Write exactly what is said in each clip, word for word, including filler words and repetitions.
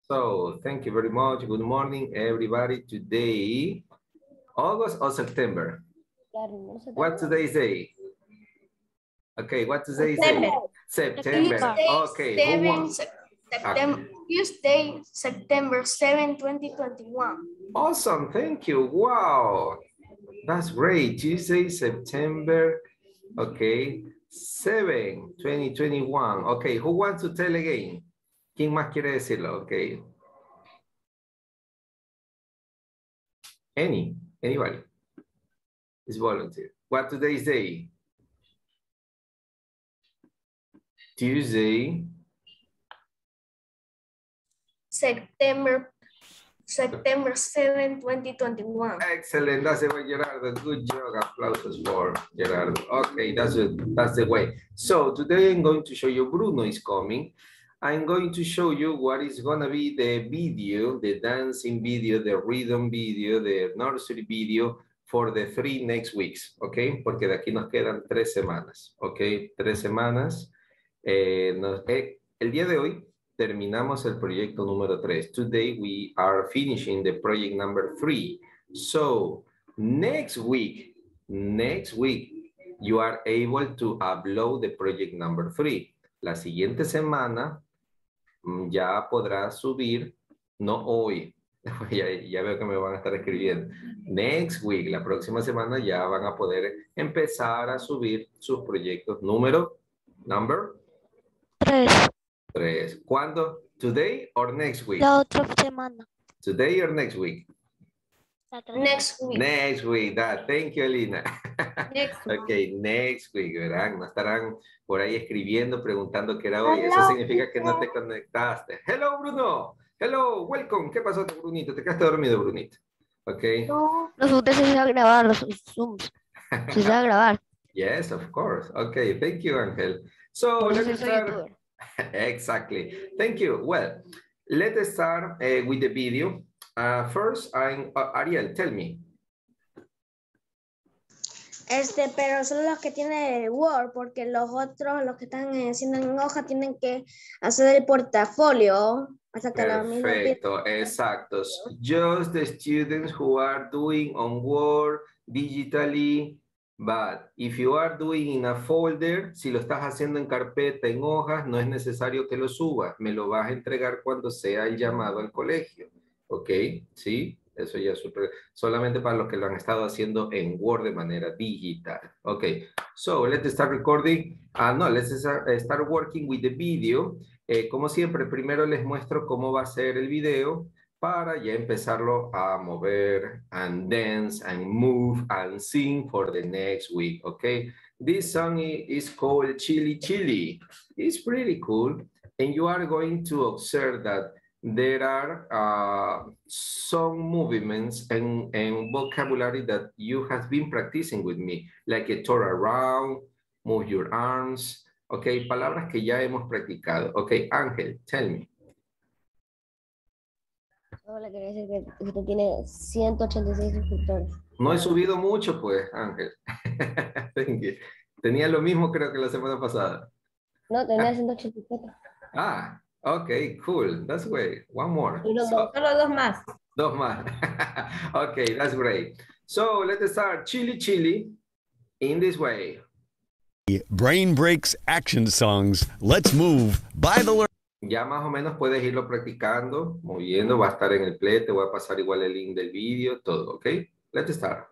So, thank you very much. Good morning, everybody. Today, August or September? What today's day? Okay, what today's day? September. Okay. Seven, September, Tuesday, September seventh, twenty twenty-one. Awesome, thank you. Wow, that's great. Tuesday, September, okay, seven, twenty twenty-one. Okay, who wants to tell again? ¿Quién más quiere decirlo? Okay. Any, anybody. It's volunteer. What today's day? Tuesday. September, September seventh, twenty twenty-one. Excellent, that's the way, Gerardo. Good job, applausos for Gerardo. Okay, that's it, that's the way. So today I'm going to show you, Bruno is coming. I'm going to show you what is gonna be the video, the dancing video, the rhythm video, the nursery video for the three next weeks, okay? Porque de aquí nos quedan tres semanas, okay? Tres semanas. Eh, nos, eh, el día de hoy terminamos el proyecto número tres. Today we are finishing the project number three. So next week, next week, you are able to upload the project number three. La siguiente semana ya podrás subir, no hoy, ya, ya veo que me van a estar escribiendo. Next week, la próxima semana ya van a poder empezar a subir sus proyectos número, number Tres. Tres. ¿Cuándo? Today or next week? La otra semana. Today or next week? Next week. Next week. That. Thank you, Elina. Next week. Okay, next week, ¿verdad? No estarán por ahí escribiendo, preguntando qué era hoy. Eso significa que no te conectaste. Hello, Bruno. Hello, welcome. ¿Qué pasó, Brunito? ¿Te quedaste dormido, Brunito? Ok. No, nosotros se iba a grabar los Zooms. Se iba a grabar. Yes, of course. Okay, thank you, Ángel. So, let's start. Exactly. Thank you. Well, let's start uh, with the video. Uh, first, I'm, uh, Ariel, tell me. Este, pero son los que tienen el Word, porque los otros, los que están haciendo en hoja, tienen que hacer el portafolio. Hasta que Perfecto, exacto. Just the students who are doing on Word, digitally, but if you are doing in a folder, si lo estás haciendo en carpeta, en hojas, no es necesario que lo subas. Me lo vas a entregar cuando sea el llamado al colegio. ¿Ok? ¿Sí? Eso ya es super, solamente para los que lo han estado haciendo en Word de manera digital. Ok. So, let's start recording. Ah, no, let's start, start working with the video. Eh, como siempre, primero les muestro cómo va a ser el video para ya empezarlo a mover and dance and move and sing for the next week, okay? This song is called Chili Chili. It's pretty cool, and you are going to observe that there are uh, some movements and, and vocabulary that you have been practicing with me, like a turn around, move your arms, okay? Palabras que ya hemos practicado. Okay, Ángel, tell me. Hola, quería decir que usted tiene ciento ochenta y seis suscriptores. No he subido mucho, pues, Ángel. Tenía lo mismo, creo que la semana pasada. No, tenía ciento ochenta y siete. Ah, ok, cool. That's great. One more. Y los So, dos, solo dos más. dos más. Okay, that's great. So, let's start chili chili in this way. Brain Breaks action songs. Let's move by the learner. Ya más o menos puedes irlo practicando, moviendo, va a estar en el play, te voy a pasar igual el link del vídeo, todo, ¿ok? Let's start.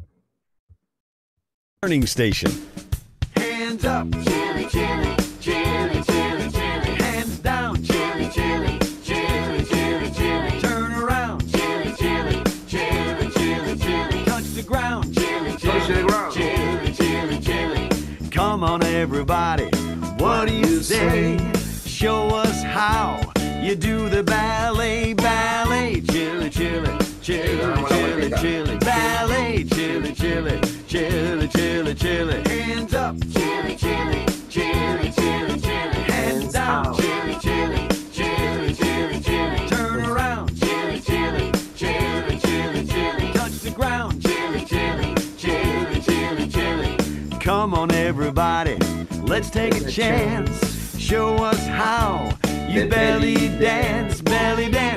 Learning station. Hands up, chili, chili, chili, chili, chili. Hands down, chili, chili, chili, chili, chili. Turn around, chili, chili, chili, chili, chili. Touch the ground, chili, chili, Touch the ground. chili, chili, chili. Come on, everybody, what do you say? Show us how you do the ballet, ballet, chili, chili, chili, chili, chili, ballet, chili, chili, chili, chili, chili. Hands up, chili, chili, chili, chili, chili. Hands down, chili, chili, chili, chili, chili. Turn around, chili, chili, chili, chili, chili. Touch the ground, chili, chili, chili, chili, chili. Come on, everybody, let's take a chance. Show us how you belly dance, belly dance.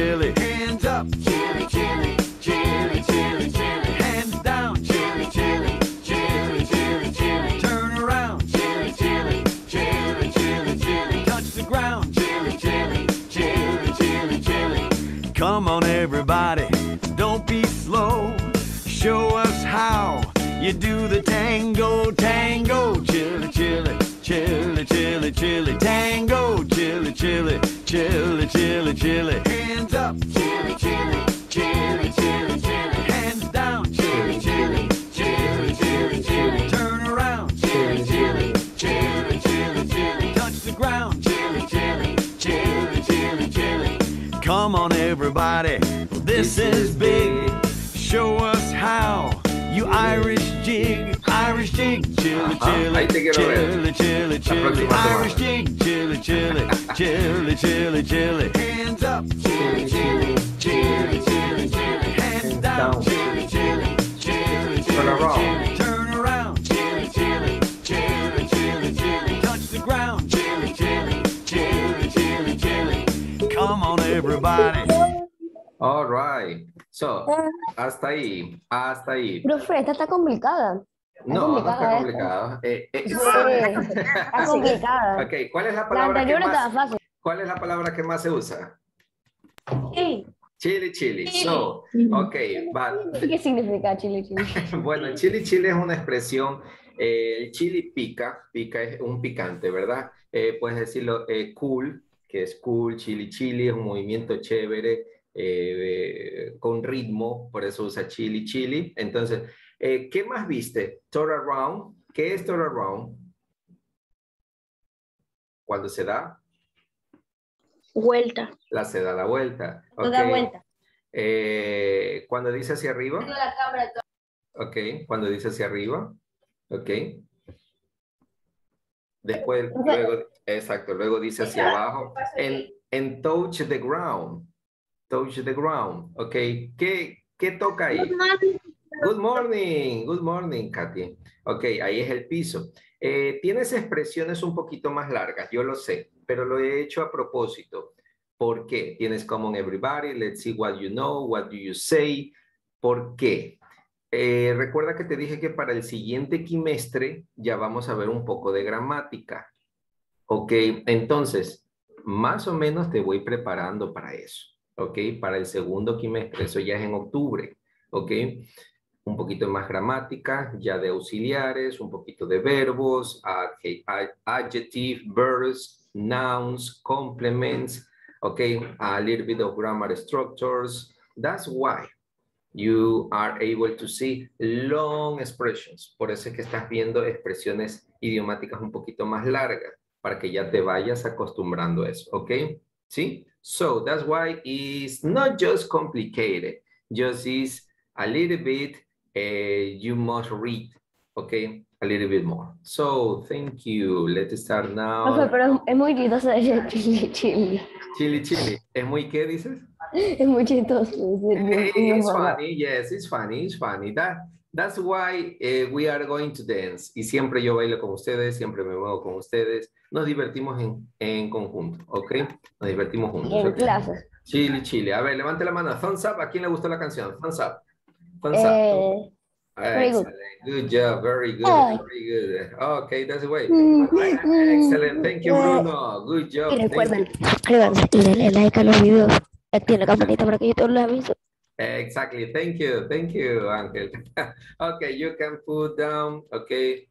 chili. Hands up, chili, chili, chili, chili, chili. Hands down, chili, chili, chili, chili, chili. Turn around, chili, chili, chili, chili, chili. Touch the ground, chili, chili, chili, chili, chili. Come on, everybody, don't be slow. Show us how you do the tango, tango, chili, chili, chili, chili, chili, tango, chili, chili, chili, chili, chili. Hands up, chili, chili, chili, chili, chili. Hands down, chili, chili, chili, chili, chili. Turn around, chili, chili, chili, chili, chili. Touch the ground, chili, chili, chili, chili, chili. Come on, everybody, this is big. Show us how. You Irish jig, Irish jig, chili, chili, chili, chili, chili, Irish jig, chili, chili, chili, chili, chili. Hands up, chili, chili, chili, chili, chili. Hands down, chili, chili, chili, chili, turn around, chili, chili, chili, chili, chili. Touch the ground, chili, chili, chili, chili, chili. Come on, everybody. All right. So, hasta ahí, hasta ahí. Profe, esta está complicada. Está No, no está complicada complicado. Eh, eh, Sí, está complicada. Ok, ¿cuál es la La palabra que anterior estaba más, fácil. cuál es la palabra que más se usa? Sí. Chili, chili. So, ok, but, ¿Qué significa chili chili? bueno, chili, chili es una expresión, eh, el chili pica, pica es un picante, ¿verdad? Eh, puedes decirlo eh, cool, que es cool, chili, chili, es un movimiento chévere, eh, con ritmo, por eso usa chili, chili. Entonces, eh, ¿qué más viste? Turn around. ¿Qué es turn around? Cuando se da, Vuelta. la se da la vuelta. No da Ok. vuelta. Eh, cuando dice hacia arriba. La cámara. Ok. Cuando dice hacia arriba. Ok. Después, luego, exacto, luego dice hacia abajo. En, en touch the ground. Touch the ground. Ok. ¿Qué, qué toca ahí? Good morning. Good morning, Katy. Ok, ahí es el piso. Eh, tienes expresiones un poquito más largas, yo lo sé, pero lo he hecho a propósito. ¿Por qué? Tienes common everybody, let's see what you know, what do you say. ¿Por qué? Eh, recuerda que te dije que para el siguiente quimestre ya vamos a ver un poco de gramática. Ok, entonces, más o menos te voy preparando para eso. Ok, para el segundo quimestre, eso ya es en octubre. Ok, un poquito más gramática, ya de auxiliares, un poquito de verbos, adje- ad- adjective, verbs, nouns, complements, okay, a little bit of grammar structures. That's why you are able to see long expressions. Por eso es que estás viendo expresiones idiomáticas un poquito más largas, para que ya te vayas acostumbrando a eso, ¿ok? ¿Sí? So, that's why it's not just complicated, just is a little bit, uh, you must read, okay? A little bit more. So, thank you. Let's start now. Profe, pero es muy chistoso decir chili chili. Chili, chili. ¿Es muy qué dices? Es muy chistoso decir. It's funny, yes, it's funny, it's funny. That, that's why uh, we are going to dance. Y siempre yo bailo con ustedes, siempre me muevo con ustedes. Nos divertimos en, en conjunto, ¿ok? Nos divertimos juntos. Y en ¿okay? clases. Chili, chili. A ver, levante la mano. Thumbs up. ¿A quién le gustó la canción? Thumbs up. Thumbs Eh, up. very good. Excellent. Good job. Very good. Ay. Very good. Okay, that's the way. Mm, Excellent. Thank you, mm. Bruno. Good job. Y Thank recuerden, you. suscríbanse y denle like a los videos. Activen la campanita para que yo todos les aviso. Exactly. Thank you. Thank you, Angel. Okay, you can put down. Okay.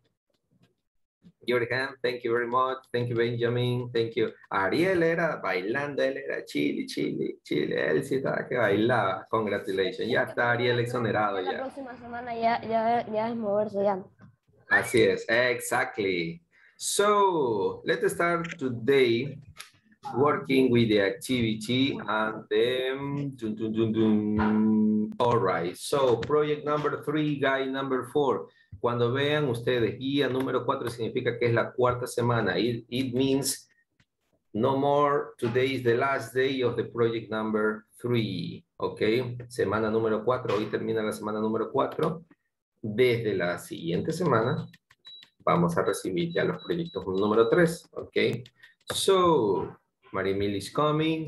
Your hand. Thank you very much. Thank you, Benjamin. Thank you. Ariel era bailando, él era chili, chili, chili. Él sí estaba que bailaba. Congratulations. Ya está Ariel exonerado La ya. próxima semana ya, ya, ya es moverse ya. Así es. Exactly. So, let's start today working with the activity and then dun, dun, dun, dun. All right. So, project number three, guy number four. Cuando vean ustedes guía número cuatro significa que es la cuarta semana. It, it means no more. Today is the last day of the project number three. Ok. Semana número cuatro. Hoy termina la semana número cuatro. Desde la siguiente semana vamos a recibir ya los proyectos número tres. Ok. So, Marimil is coming.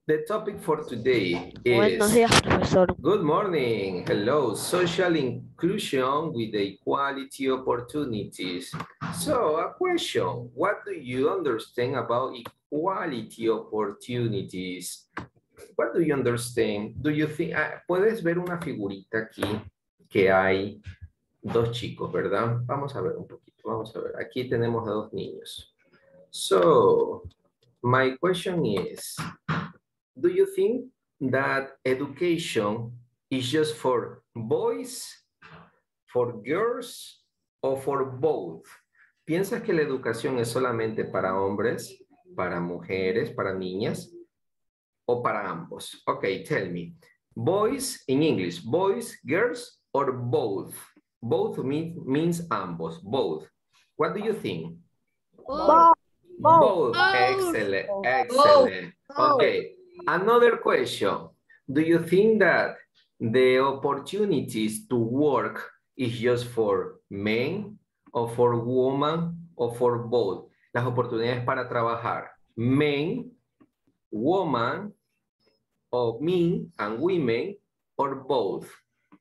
The topic for today Buenos is, días, profesor. good morning, hello, social inclusion with the equality opportunities. So, a question, what do you understand about equality opportunities? What do you understand? Do you think, ah, puedes ver una figurita aquí que hay dos chicos, ¿verdad? Vamos a ver un poquito, vamos a ver. Aquí tenemos a dos niños. So, my question is, do you think that education is just for boys, for girls, or for both? ¿Piensas que la educación es solamente para hombres, para mujeres, para niñas, o para ambos? Okay, tell me. Boys in English, boys, girls, or both? Both mean, means ambos, both. What do you think? Both. Both. Excellent, excellent. Okay. Another question. Do you think that the opportunities to work is just for men or for women or for both? Las oportunidades para trabajar. Men, woman, or men and women, or both?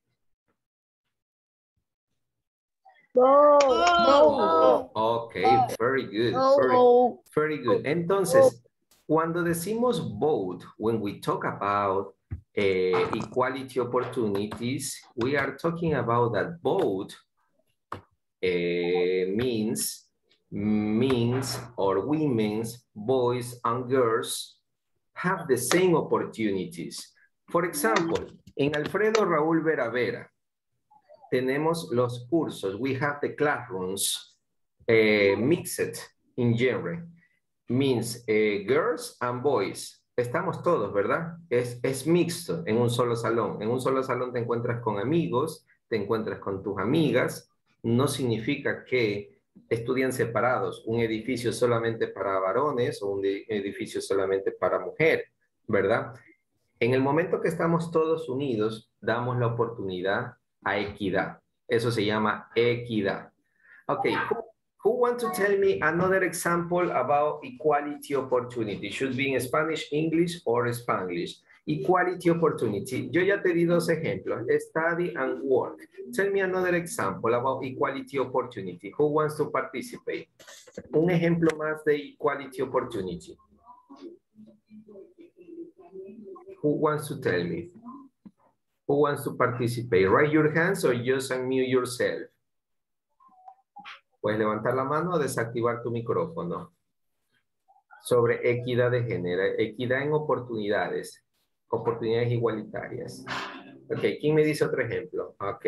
Both. Oh, okay, very good. Very, very good. Entonces, cuando decimos both, when we talk about uh, equality opportunities, we are talking about that both uh, means means or women's, boys and girls have the same opportunities. For example, in Alfredo Raúl Vera Vera, tenemos los cursos. We have the classrooms uh, mixed in genre. Means uh, girls and boys. Estamos todos, ¿verdad? Es, es mixto en un solo salón. En un solo salón te encuentras con amigos, te encuentras con tus amigas. No significa que estudian separados. Un edificio solamente para varones o un edificio solamente para mujeres, ¿verdad? En el momento que estamos todos unidos, damos la oportunidad a equidad. Eso se llama equidad. Okay, who, who wants to tell me another example about equality opportunity? Should be in Spanish, English, or Spanglish. Equality opportunity. Yo ya te di dos ejemplos, study and work. Tell me another example about equality opportunity. Who wants to participate? Un ejemplo más de equality opportunity. Who wants to tell me? Who wants to participate? Raise your hands or just unmute yourself. Puedes levantar la mano o desactivar tu micrófono. Sobre equidad de género, equidad en oportunidades, oportunidades igualitarias. Ok, ¿quién me dice otro ejemplo? Ok.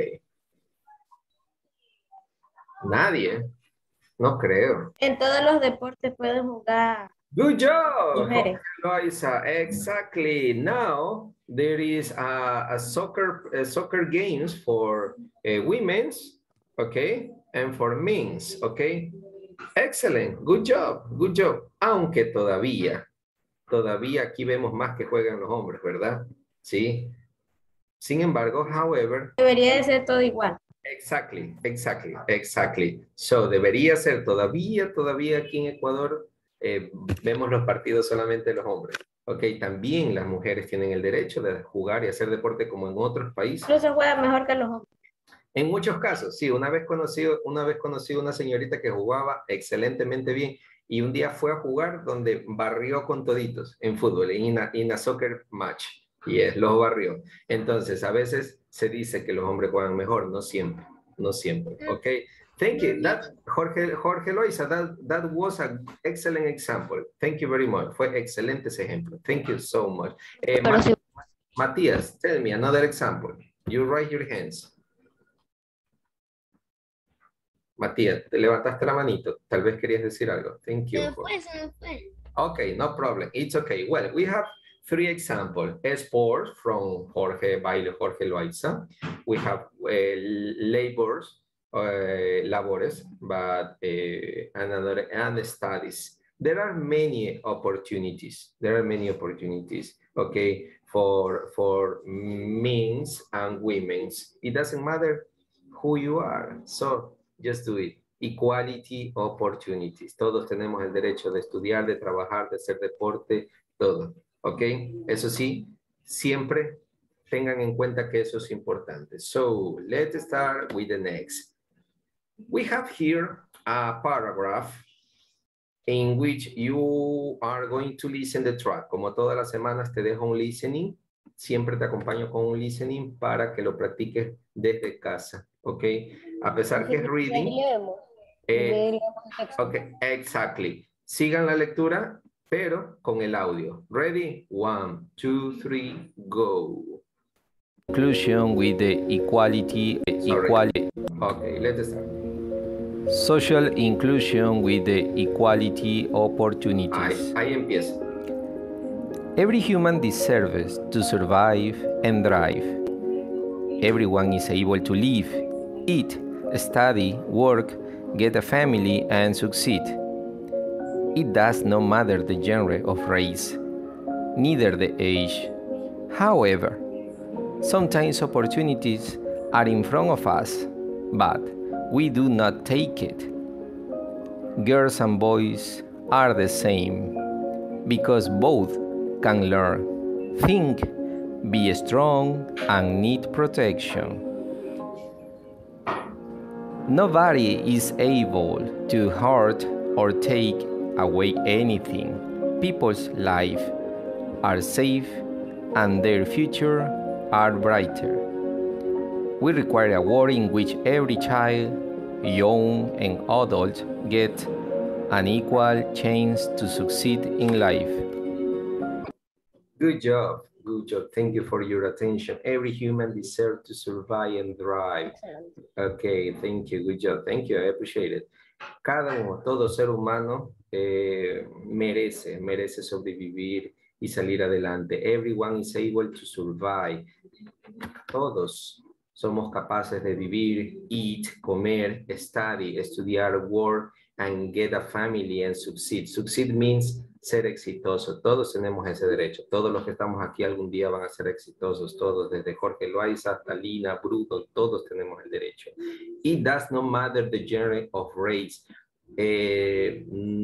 Nadie. No creo. En todos los deportes pueden jugar. Good job, Mujeres. Loisa. Exactly. Now there is a, a soccer a soccer games for uh, women's, okay, and for men's, okay. Excellent. Good job. Good job. Aunque todavía, todavía aquí vemos más que juegan los hombres, ¿verdad? Sí. Sin embargo, however. Debería de ser todo igual. Exactly. Exactly. Exactly. So debería ser todavía, todavía aquí en Ecuador. Eh, vemos los partidos solamente de los hombres. Ok, también las mujeres tienen el derecho de jugar y hacer deporte como en otros países. Incluso juega mejor que los hombres. En muchos casos, sí. Una vez conocí una, vez conocí una señorita que jugaba excelentemente bien y un día fue a jugar donde barrió con toditos en fútbol, en una, en una soccer match. Y es, los barrió. Entonces, a veces se dice que los hombres juegan mejor, no siempre, no siempre. Ok. Thank you. That, Jorge, Jorge Loisa, that, that was an excellent example. Thank you very much. Fue excelente ese ejemplo. Thank you so much. Eh, Pero Ma sí. Matías, tell me another example. You raise your hands. Matías, te levantaste la manito. Tal vez querías decir algo. Thank you. Se fue, se me fue. Okay, no problem. It's okay. Well, we have three examples. Sports from Jorge Baile, Jorge Loaiza. We have uh, labors. Uh, labores, but uh, another and studies. There are many opportunities. There are many opportunities. Okay, for for men's and women's. It doesn't matter who you are. So just do it. Equality opportunities. Todos tenemos el derecho de estudiar, de trabajar, de hacer deporte, todo. ¿ok? Eso sí, siempre tengan en cuenta que eso es importante. So, let's start with the next. We have here a paragraph in which you are going to listen the track. Como todas las semanas te dejo un listening, siempre te acompaño con un listening para que lo practiques desde casa, ¿ok? A pesar que es reading. Eh, ok, exactly. Sigan la lectura, pero con el audio. Ready? One, two, three, go. Inclusion with the equality, Sorry. equality. Okay, let's start. Social inclusion with the equality opportunities. Ahí, ahí empieza. Every human deserves to survive and thrive. Everyone is able to live, eat, study, work, get a family, and succeed. It does not matter the genre of race, neither the age. However, sometimes opportunities are in front of us, but we do not take it. Girls and boys are the same, because both can learn, think, be strong, and need protection. Nobody is able to hurt or take away anything. People's lives are safe and their future are brighter. We require a world in which every child, young and adult, get an equal chance to succeed in life. Good job. Good job. Thank you for your attention. Every human deserves to survive and thrive. Okay, thank you. Good job. Thank you. I appreciate it. Cada uno, todo ser humano eh, merece, merece sobrevivir y salir adelante. Everyone is able to survive. Todos somos capaces de vivir, eat, comer, study, estudiar, work, and get a family and succeed. Succeed means ser exitoso. Todos tenemos ese derecho. Todos los que estamos aquí algún día van a ser exitosos. Todos, desde Jorge Loaiza hasta Lina, Bruto, todos tenemos el derecho. It does not matter the genre of race. Eh,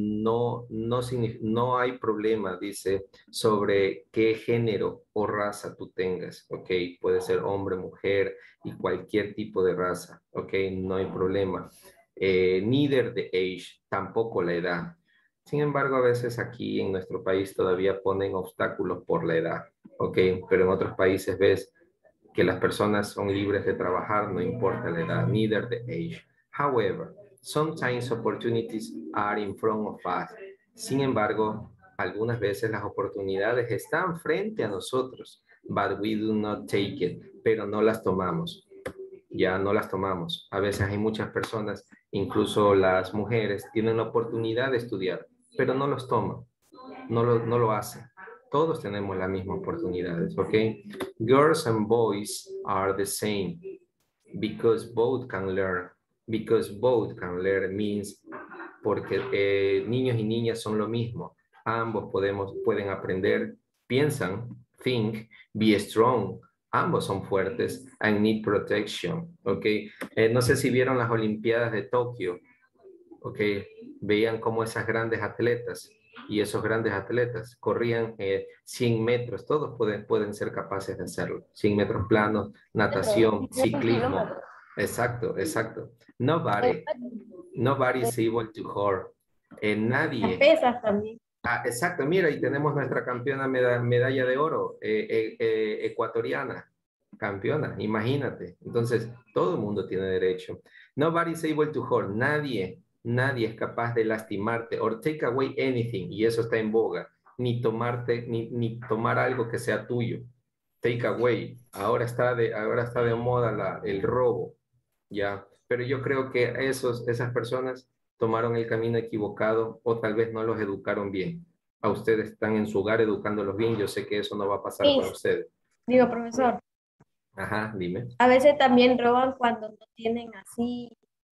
no, no, no hay problema, dice, sobre qué género o raza tú tengas, ¿ok? Puede ser hombre, mujer y cualquier tipo de raza, ¿ok? No hay problema. Eh, neither the age, tampoco la edad. Sin embargo, a veces aquí en nuestro país todavía ponen obstáculos por la edad, ¿ok? Pero en otros países ves que las personas son libres de trabajar, no importa la edad, neither the age. However, sometimes opportunities are in front of us. Sin embargo, algunas veces las oportunidades están frente a nosotros, but we do not take it, pero no las tomamos. Ya no las tomamos. A veces hay muchas personas, incluso las mujeres, tienen la oportunidad de estudiar, pero no los toman, no lo, no lo hacen. Todos tenemos las mismas oportunidades, ¿ok? Girls and boys are the same because both can learn. Because both can learn means porque eh, niños y niñas son lo mismo. Ambos podemos, pueden aprender, piensan, think, be strong. Ambos son fuertes and need protection, ¿ok? Eh, no sé si vieron las Olimpiadas de Tokio, ¿ok? Veían cómo esas grandes atletas y esos grandes atletas corrían eh, cien metros. Todos pueden, pueden ser capaces de hacerlo. cien metros planos, natación, ciclismo. Exacto, exacto. Nobody, nobody is able to hurt. Eh, nadie. Pesas también. Ah, exacto, mira, y tenemos nuestra campeona meda medalla de oro, eh, eh, eh, ecuatoriana, campeona, imagínate. Entonces, todo el mundo tiene derecho. Nobody is able to hurt. Nadie, nadie es capaz de lastimarte or take away anything, y eso está en boga. Ni tomarte, ni, ni tomar algo que sea tuyo. Take away. Ahora está de, ahora está de moda la, el robo. Ya, pero yo creo que esos, esas personas tomaron el camino equivocado o tal vez no los educaron bien. A ustedes están en su hogar educándolos bien. Yo sé que eso no va a pasar Sí. con ustedes. Digo, profesor, Ajá, dime. a veces también roban cuando no tienen así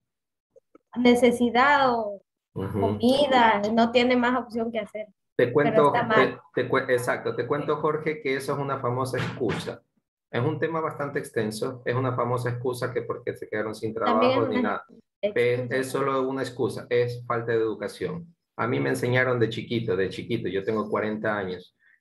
necesidad o Ujú. comida, no tienen más opción que hacer. Te cuento, está mal. te, te cu- exacto, te cuento, Jorge, que eso es una famosa excusa. Es un tema bastante extenso, es una famosa excusa que porque se quedaron sin También trabajo es ni una nada. Es, excusa. es solo una excusa, es falta de educación. A mí me enseñaron de chiquito, de chiquito, yo tengo cuarenta años.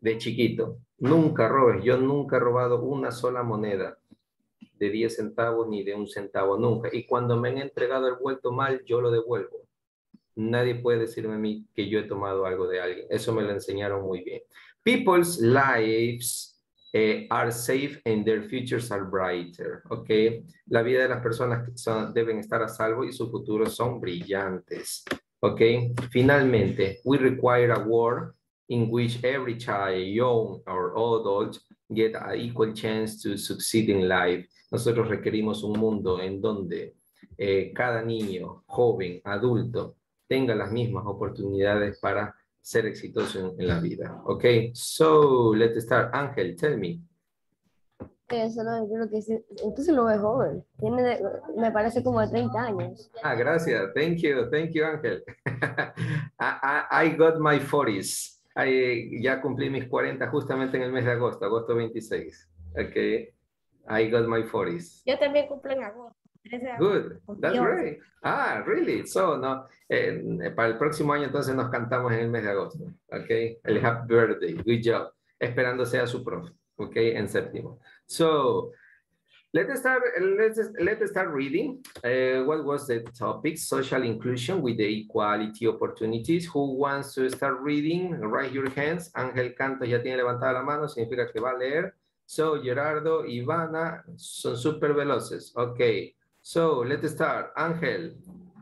de chiquito. Nunca robes. Yo nunca he robado una sola moneda de diez centavos ni de un centavo, nunca. Y cuando me han entregado el vuelto mal, yo lo devuelvo. Nadie puede decirme a mí que yo he tomado algo de alguien. Eso me lo enseñaron muy bien. People's lives eh, are safe and their futures are brighter. ¿Ok? La vida de las personas son, deben estar a salvo y sus futuros son brillantes. ¿Ok? Finalmente, we require a world in which every child, young or adult, get an equal chance to succeed in life. Nosotros requerimos un mundo en donde eh, cada niño, joven, adulto, tenga las mismas oportunidades para ser exitoso en, en la vida. Ok, so let's start. Ángel, tell me. Eso no, yo creo que sí. Entonces lo ve joven. Tiene, de- me parece como de treinta años. Ah, gracias. Thank you. Thank you, Ángel. I, I, I got my forties. I, ya cumplí mis cuarenta justamente en el mes de agosto, agosto veintiséis. Ok. I got my forties. Yo también cumplo en agosto. trece de agosto. Good. That's great. Ah, really? So, no, eh, para el próximo año entonces nos cantamos en el mes de agosto. Ok. El happy birthday. Good job. Esperando sea su profe. Ok, en séptimo. So, let's start, let's, let's start reading. Uh, what was the topic? Social inclusion with the equality opportunities. Who wants to start reading? Raise your hands. Ángel Cantos ya tiene levantada la mano, significa que va a leer. So, Gerardo, Ivana, son súper veloces. Ok, so, let's start. Ángel.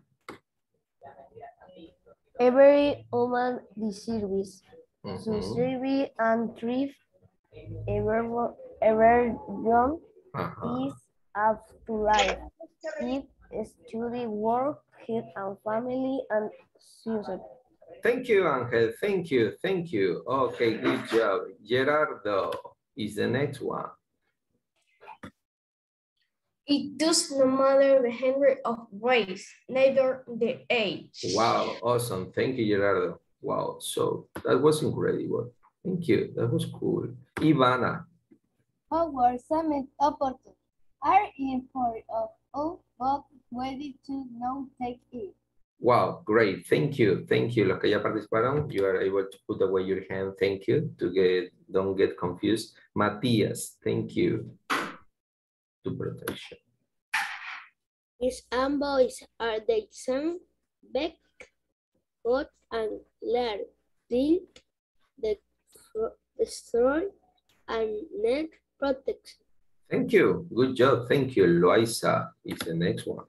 Every woman deserves Mhm. succeed and thrive. Ever, ever young Ajá. is up to life. If study, work, health and family and suicide. Thank you, Ángel. Thank you. Thank you. Okay, good job. Gerardo is the next one. It does not matter the gender of race, neither the age. Wow, awesome. Thank you, Gerardo. Wow, so that was incredible. Thank you. That was cool. Ivana. Our summit opportunities are in for of all, but ready to now take it. Wow, great. Thank you. Thank you. Los que ya participaron, you are able to put away your hand. Thank you. To get, don't get confused. Matías, thank you. To protection. His and boys are the same back, got and learn, till the destroy and net protection. Thank you. Good job. Thank you. Loisa is the next one.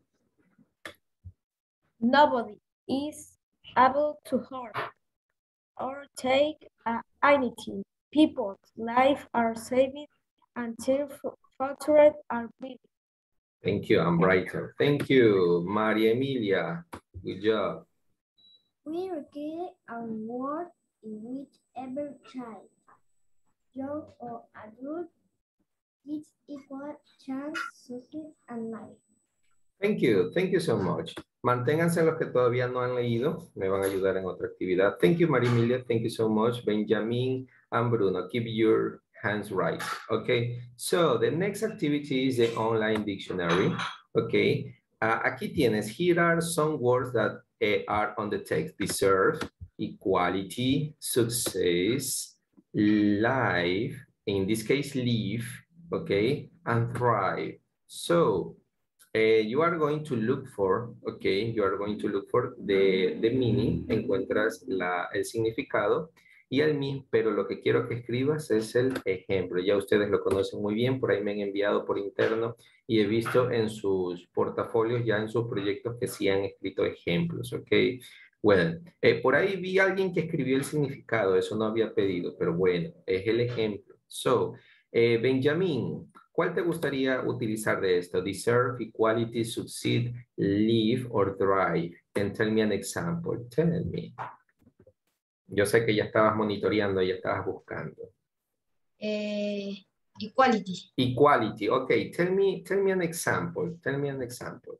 Nobody is able to harm or take uh, anything. People's lives are saved until futures are built. Thank you. I'm brighter. Thank you. Maria Emilia. Good job. We require a world in which every child, young or adult, gets equal chance, success, and life. Thank you. Thank you so much. Manténganse los que todavía no han leído. Me van a ayudar en otra actividad. Thank you, Maria Emilia. Thank you so much. Benjamin and Bruno. Keep your hands right. Okay. So the next activity is the online dictionary. Okay. Uh, aquí tienes. Here are some words that uh, are on the text. Deserve, equality, success, life, in this case, live, okay, and thrive. So, Uh, you are going to look for, okay, you are going to look for the, the meaning, encuentras la, el significado y el mismo, pero lo que quiero que escribas es el ejemplo. Ya ustedes lo conocen muy bien, por ahí me han enviado por interno y he visto en sus portafolios, ya en sus proyectos que sí han escrito ejemplos, ok. Bueno, eh, por ahí vi a alguien que escribió el significado, eso no había pedido, pero bueno, es el ejemplo. So, eh, Benjamín, ¿cuál te gustaría utilizar de esto? Deserve, equality, succeed, live, or thrive. And tell me an example. Tell me. Yo sé que ya estabas monitoreando, ya estabas buscando. Eh, equality. Equality. Okay. Tell me, tell me an example. Tell me an example.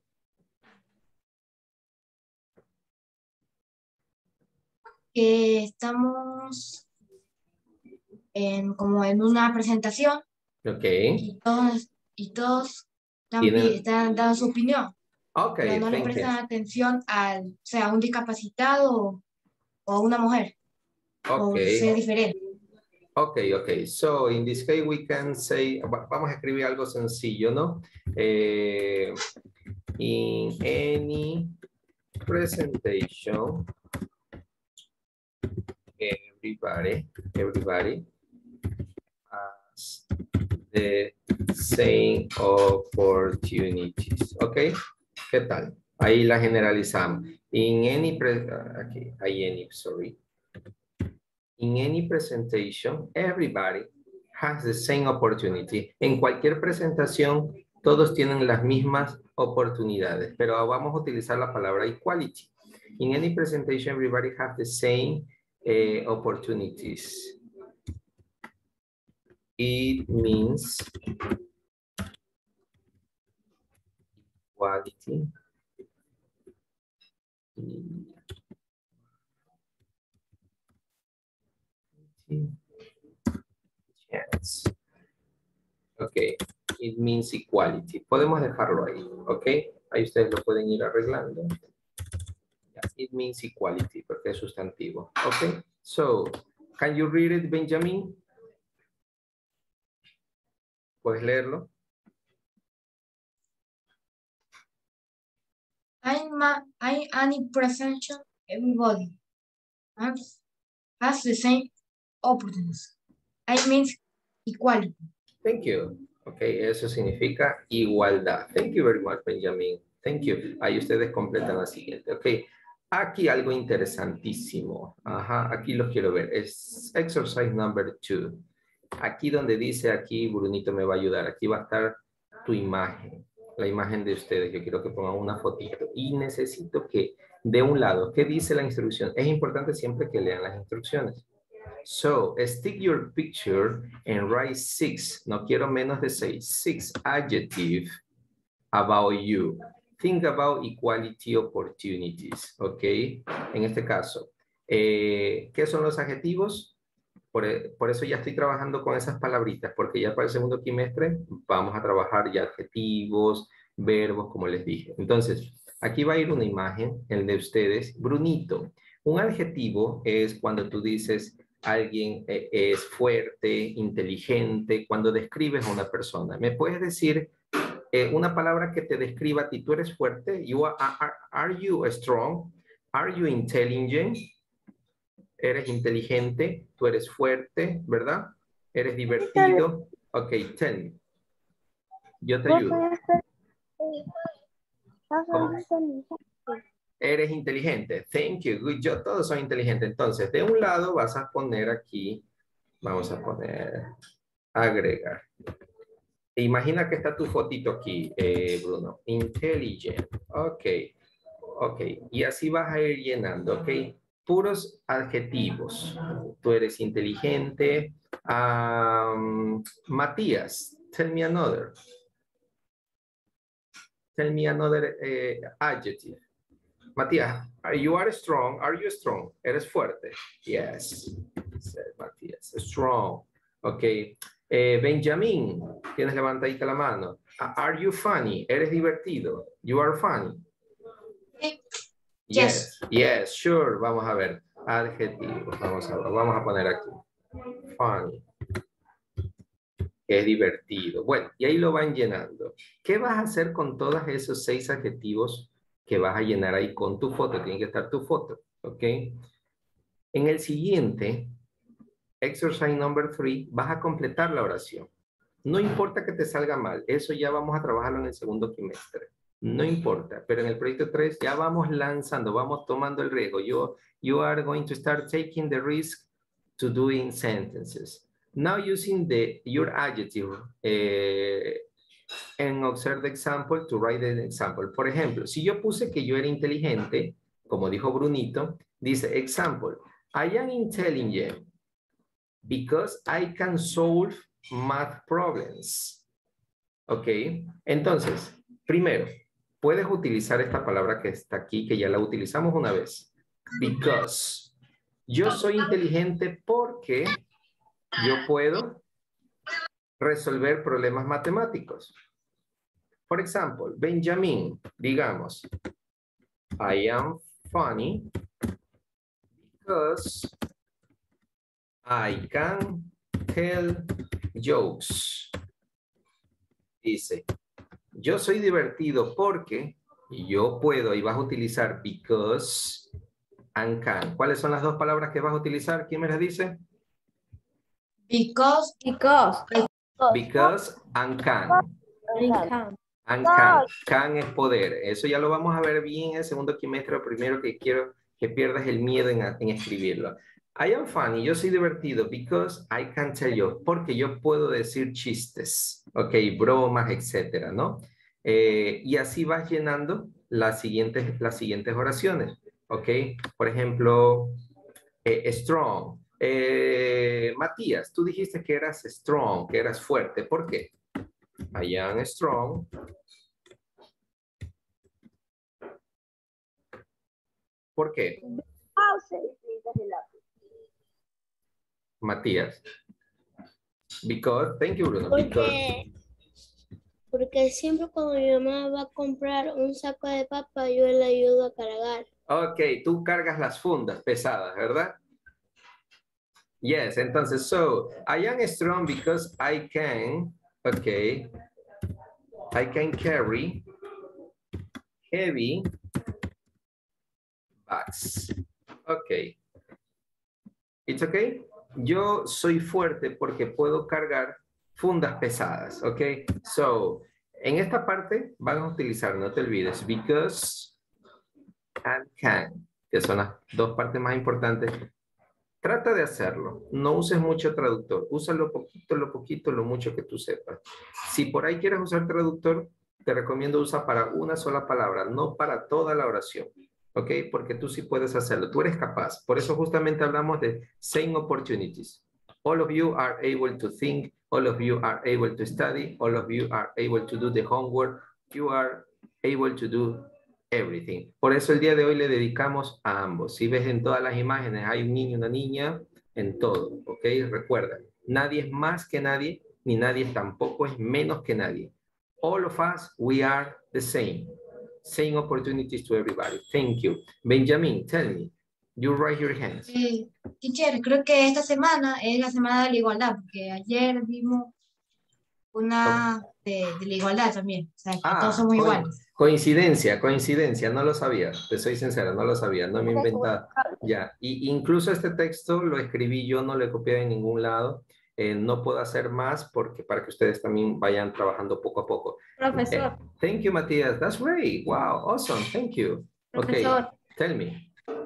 Eh, estamos en, como en una presentación. Okay. Y todos, y todos ¿Tienen? también están dando su opinión. Okay, pero no le thank you. prestan atención al, o sea, a un discapacitado o a una mujer. O Okay. ser diferente. Okay, okay. So in this case we can say, vamos a escribir algo sencillo, ¿no? Eh, in any presentation, everybody, everybody has the same opportunities. Okay, ¿qué tal? Ahí la generalizamos. In any, pre aquí, hay any, sorry. In any presentation, everybody has the same opportunity. En cualquier presentación, todos tienen las mismas oportunidades, pero vamos a utilizar la palabra equality. In any presentation, everybody has the same uh, opportunities. It means equality. Yes. Ok, it means equality. Podemos dejarlo ahí, ok. Ahí ustedes lo pueden ir arreglando. Yeah, it means equality, porque es sustantivo. Ok, so, can you read it, Benjamin? ¿Puedes leerlo? I'm I any presentation, everybody has, has the same opportunities. I means equality. Thank you. Ok, eso significa igualdad. Thank you very much, Benjamin. Thank you. Ahí ustedes completan la siguiente. Ok, aquí algo interesantísimo. Ajá, aquí lo quiero ver. Es exercise number two. Aquí donde dice, aquí Brunito me va a ayudar. Aquí va a estar tu imagen. La imagen de ustedes. Yo quiero que pongan una fotito. Y necesito que de un lado, ¿qué dice la instrucción? Es importante siempre que lean las instrucciones. So, stick your picture and write six, no quiero menos de seis, six adjectives about you. Think about equality opportunities, ¿ok? En este caso, eh, ¿qué son los adjetivos? Por, por eso ya estoy trabajando con esas palabritas, porque ya para el segundo trimestre vamos a trabajar ya adjetivos, verbos, como les dije. Entonces, aquí va a ir una imagen, el de ustedes, Brunito. Un adjetivo es cuando tú dices alguien eh, es fuerte, inteligente, cuando describes a una persona. ¿Me puedes decir eh, una palabra que te describa a ti? ¿Tú eres fuerte? You are, are, are you strong? Are you intelligent? ¿Eres inteligente? ¿Tú eres fuerte? ¿Verdad? ¿Eres divertido? Ok, tell me. Yo te ayudo. ¿Cómo? Eres inteligente. Thank you. Good job. Todos son inteligentes. Entonces, de un lado vas a poner aquí, vamos a poner, agregar. Imagina que está tu fotito aquí, eh, Bruno. Intelligent. Ok. Ok. Y así vas a ir llenando, ok. Puros adjetivos. Tú eres inteligente. Um, Matías, tell me another. Tell me another uh, adjective. Matías, are you are strong? Are you strong? ¿Eres fuerte? Yes, said Matías. Strong. Ok. Eh, Benjamín, tienes levantadita la mano. Are you funny? ¿Eres divertido? You are funny. Yes. Yes, yes, sure. Vamos a ver. Adjetivos. Vamos a, vamos a poner aquí. Funny. Es divertido. Bueno, y ahí lo van llenando. ¿Qué vas a hacer con todos esos seis adjetivos que vas a llenar ahí con tu foto? Tiene que estar tu foto, ¿ok? En el siguiente, exercise number three, vas a completar la oración. No importa que te salga mal, eso ya vamos a trabajarlo en el segundo trimestre. No importa, pero en el proyecto tres ya vamos lanzando, vamos tomando el riesgo. You, you are going to start taking the risk to doing sentences. Now using the, your adjective, eh, and observe the example to write an example. Por ejemplo, si yo puse que yo era inteligente, como dijo Brunito, dice, example, I am intelligent because I can solve math problems. Ok, entonces, primero, puedes utilizar esta palabra que está aquí, que ya la utilizamos una vez. Because. Yo soy inteligente porque yo puedo resolver problemas matemáticos. Por ejemplo, Benjamin, digamos, I am funny because I can tell jokes. Dice, yo soy divertido porque yo puedo, y vas a utilizar because and can. ¿Cuáles son las dos palabras que vas a utilizar? ¿Quién me las dice? Because. Because. Because and can. And can. And can. Can es poder. Eso ya lo vamos a ver bien en el segundo trimestre. Lo primero que quiero que pierdas el miedo en, en escribirlo. I am funny. Yo soy divertido because I can tell you. Porque yo puedo decir chistes. Ok, bromas, etcétera, ¿no? Eh, y así vas llenando las siguientes, las siguientes oraciones. Ok, por ejemplo, eh, strong. Eh, Matías, tú dijiste que eras strong, que eras fuerte. ¿Por qué? I am strong. ¿Por qué? Matías. Because, thank you, Bruno. Porque, Because, porque siempre cuando mi mamá va a comprar un saco de papa, yo le ayudo a cargar. ok, tú cargas las fundas pesadas, ¿verdad? Yes, entonces, so, I am strong because I can, okay, I can carry heavy bags. Okay. It's okay. Yo soy fuerte porque puedo cargar fundas pesadas, ok. So, en esta parte van a utilizar, no te olvides, because and can, que son las dos partes más importantes. Trata de hacerlo. No uses mucho traductor. Usa lo poquito, lo poquito, lo mucho que tú sepas. Si por ahí quieres usar traductor, te recomiendo usar para una sola palabra, no para toda la oración. ¿Ok? Porque tú sí puedes hacerlo. Tú eres capaz. Por eso justamente hablamos de same opportunities. All of you are able to think. All of you are able to study. All of you are able to do the homework. You are able to do everything. Por eso el día de hoy le dedicamos a ambos. Si ves en todas las imágenes, hay un niño y una niña en todo. ¿Ok? Recuerda, nadie es más que nadie, ni nadie tampoco es menos que nadie. All of us, we are the same. Same opportunities to everybody. Thank you. Benjamin, tell me. You raise your hands. Eh, teacher, creo que esta semana es la semana de la igualdad, porque ayer vimos una de, de la igualdad también. O sea, que Ah, todos somos co- iguales. Coincidencia, coincidencia, no lo sabía, te soy sincero, no lo sabía, no me he inventado. Ya, y incluso este texto lo escribí yo, no lo he copiado en ningún lado. Eh, no puedo hacer más porque para que ustedes también vayan trabajando poco a poco. Profesor, Eh, thank you, Matías. That's great. Wow, awesome. Thank you. Okay, profesor, tell me.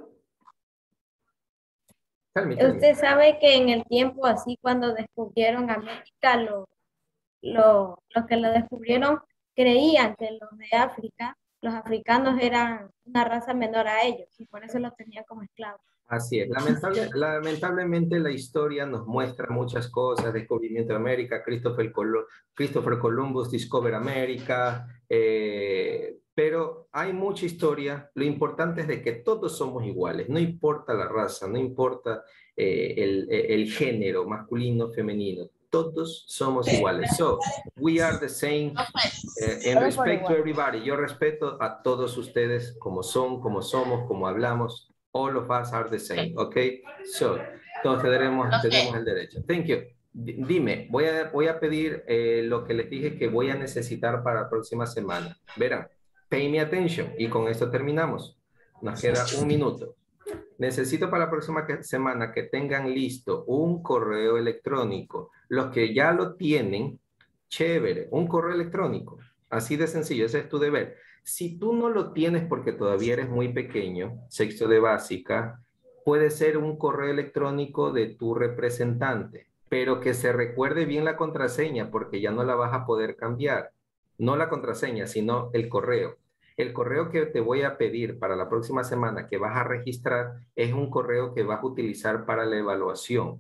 Tell me, tell me. usted sabe que en el tiempo así cuando descubrieron América, lo, lo- los que lo descubrieron creían que los de África, los africanos eran una raza menor a ellos y por eso los tenían como esclavos. Así es. Lamentable- lamentablemente la historia nos muestra muchas cosas, descubrimiento de América, Christopher, Colo- Christopher Columbus, Discover America, eh, pero hay mucha historia. Lo importante es de que todos somos iguales, no importa la raza, no importa eh, el, el género, masculino, femenino, todos somos iguales. So, we are the same. Eh, en respecto a everybody, yo respeto a todos ustedes como son, como somos, como hablamos. All of us are the same, okay? So, todos tenemos, tenemos el derecho. Thank you. D- Dime, voy a, voy a pedir eh, lo que les dije que voy a necesitar para la próxima semana. Verán, pay me attention. Y con esto terminamos. Nos queda un minuto. Necesito para la próxima que- semana que tengan listo un correo electrónico. Los que ya lo tienen, chévere, un correo electrónico. Así de sencillo, ese es tu deber. Si tú no lo tienes porque todavía eres muy pequeño, sexto de básica, puede ser un correo electrónico de tu representante, pero que se recuerde bien la contraseña porque ya no la vas a poder cambiar. No la contraseña, sino el correo. El correo que te voy a pedir para la próxima semana que vas a registrar es un correo que vas a utilizar para la evaluación.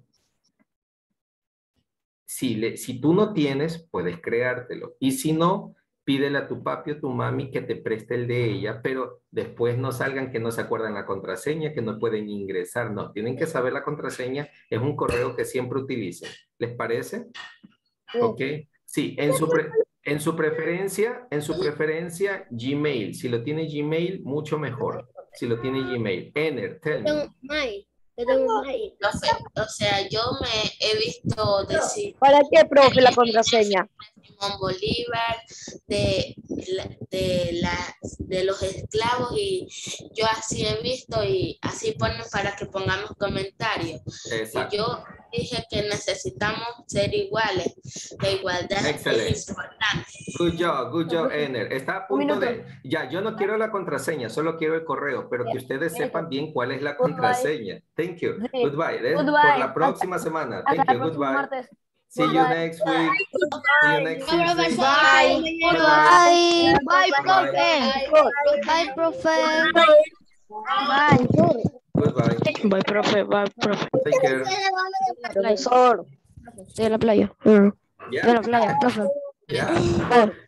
Si, le, si tú no tienes, puedes creártelo. Y si no, pídele a tu papi o tu mami que te preste el de ella, pero después no salgan que no se acuerdan la contraseña, que no pueden ingresar. No, tienen que saber la contraseña. Es un correo que siempre utilicen. ¿Les parece? Sí. Ok. Sí, en su, pre- en su preferencia, en su preferencia, Gmail. Si lo tiene Gmail, mucho mejor. Si lo tiene Gmail. Ener, tell me. Tengo Mail. Profe, o sea, yo me he visto decir... ¿Para qué, profe, la contraseña? Simón Bolívar, de, de, la, de los esclavos, y yo así he visto y así ponen para que pongamos comentarios. Exacto. Y yo dije que necesitamos ser iguales. La igualdad Excelente. es importante. Good job, good job, Ener. Está a punto de... Ya, yo no quiero la contraseña, solo quiero el correo, pero que ustedes sepan bien cuál es la contraseña. Thank you. Goodbye. ¿eh? Goodbye. Por la próxima semana. Thank Hasta you. el próximo Goodbye. martes. See you next week. See you next Tuesday. Bye. Bye. Bye, profe. Bye, profe. Bye. Goodbye. Bye, profe. Bye, profe. Take care. Profesor. De la playa. Yeah. De la playa, profe. Yeah. Oh.